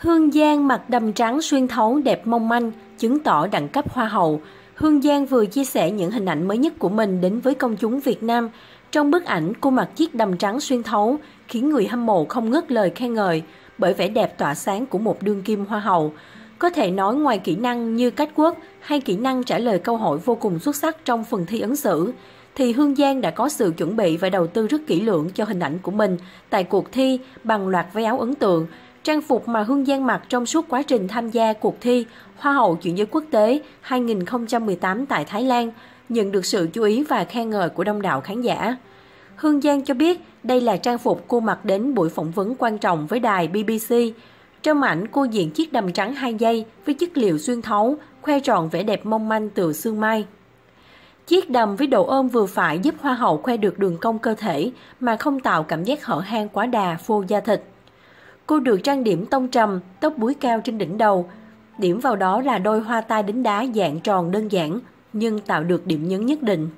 Hương Giang mặc đầm trắng xuyên thấu đẹp mong manh, chứng tỏ đẳng cấp hoa hậu. Hương Giang vừa chia sẻ những hình ảnh mới nhất của mình đến với công chúng Việt Nam. Trong bức ảnh, cô mặc chiếc đầm trắng xuyên thấu, khiến người hâm mộ không ngớt lời khen ngợi bởi vẻ đẹp tỏa sáng của một đương kim hoa hậu. Có thể nói ngoài kỹ năng như cách quốc hay kỹ năng trả lời câu hỏi vô cùng xuất sắc trong phần thi ứng xử, thì Hương Giang đã có sự chuẩn bị và đầu tư rất kỹ lưỡng cho hình ảnh của mình tại cuộc thi bằng loạt váy áo ấn tượng. Trang phục mà Hương Giang mặc trong suốt quá trình tham gia cuộc thi Hoa hậu chuyển giới quốc tế 2018 tại Thái Lan nhận được sự chú ý và khen ngợi của đông đảo khán giả. Hương Giang cho biết đây là trang phục cô mặc đến buổi phỏng vấn quan trọng với đài BBC. Trong ảnh, cô diện chiếc đầm trắng 2 dây với chất liệu xuyên thấu, khoe trọn vẻ đẹp mong manh từ xương mai. Chiếc đầm với độ ôm vừa phải giúp hoa hậu khoe được đường cong cơ thể mà không tạo cảm giác hở hang quá đà phô da thịt. Cô được trang điểm tông trầm, tóc búi cao trên đỉnh đầu. Điểm vào đó là đôi hoa tai đính đá dạng tròn đơn giản, nhưng tạo được điểm nhấn nhất định.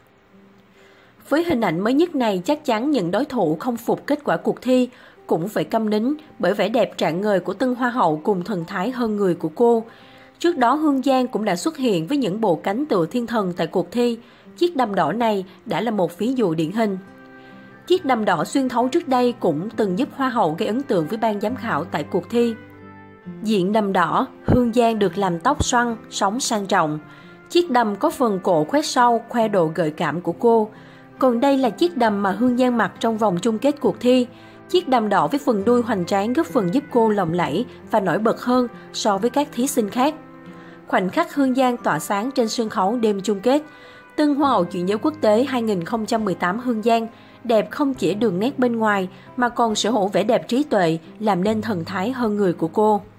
Với hình ảnh mới nhất này, chắc chắn những đối thủ không phục kết quả cuộc thi cũng phải câm nín bởi vẻ đẹp rạng ngời của tân hoa hậu cùng thần thái hơn người của cô. Trước đó, Hương Giang cũng đã xuất hiện với những bộ cánh tựa thiên thần tại cuộc thi. Chiếc đầm đỏ này đã là một ví dụ điển hình. Chiếc đầm đỏ xuyên thấu trước đây cũng từng giúp hoa hậu gây ấn tượng với ban giám khảo tại cuộc thi. Diện đầm đỏ, Hương Giang được làm tóc xoăn, sóng sang trọng. Chiếc đầm có phần cổ khoét sâu, khoe độ gợi cảm của cô. Còn đây là chiếc đầm mà Hương Giang mặc trong vòng chung kết cuộc thi. Chiếc đầm đỏ với phần đuôi hoành tráng góp phần giúp cô lộng lẫy và nổi bật hơn so với các thí sinh khác. Khoảnh khắc Hương Giang tỏa sáng trên sân khấu đêm chung kết. Tân Hoa hậu chuyển giới quốc tế 2018 Hương Giang đẹp không chỉ đường nét bên ngoài mà còn sở hữu vẻ đẹp trí tuệ làm nên thần thái hơn người của cô.